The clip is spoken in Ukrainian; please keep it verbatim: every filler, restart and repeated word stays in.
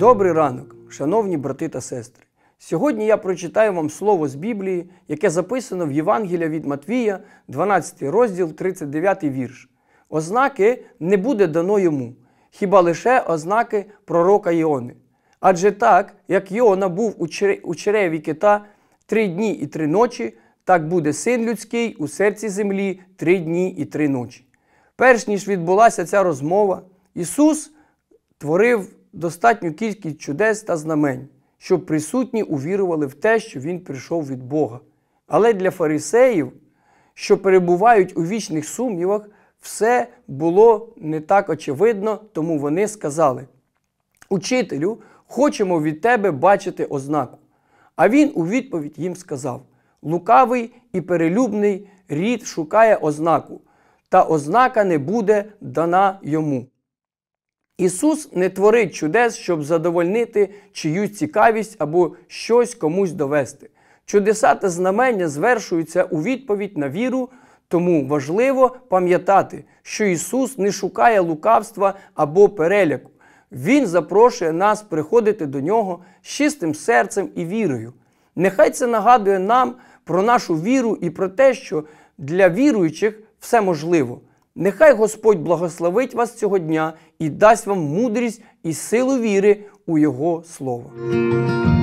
Добрий ранок, шановні брати та сестри! Сьогодні я прочитаю вам слово з Біблії, яке записано в Євангелії від Матвія, дванадцятий розділ, тридцять дев'ятий вірш. Ознаки не буде дано йому, хіба лише ознаки пророка Йони. Адже так, як Йона був у чреві кита три дні і три ночі, так буде Син людський у серці землі три дні і три ночі. Перш ніж відбулася ця розмова, Ісус творив достатню кількість чудес та знамень, щоб присутні увірували в те, що Він прийшов від Бога. Але для фарисеїв, що перебувають у вічних сумнівах, все було не так очевидно, тому вони сказали: «Учителю, хочемо від тебе бачити ознаку». А він у відповідь їм сказав: «Лукавий і перелюбний рід шукає ознаку, та ознака не буде дана йому». Ісус не творить чудес, щоб задовольнити чиюсь цікавість або щось комусь довести. Чудеса та знамення звершуються у відповідь на віру, тому важливо пам'ятати, що Ісус не шукає лукавства або переляку. Він запрошує нас приходити до Нього з чистим серцем і вірою. Нехай це нагадує нам про нашу віру і про те, що для віруючих все можливо. Нехай Господь благословить вас цього дня і дасть вам мудрість і силу віри у Його Слово.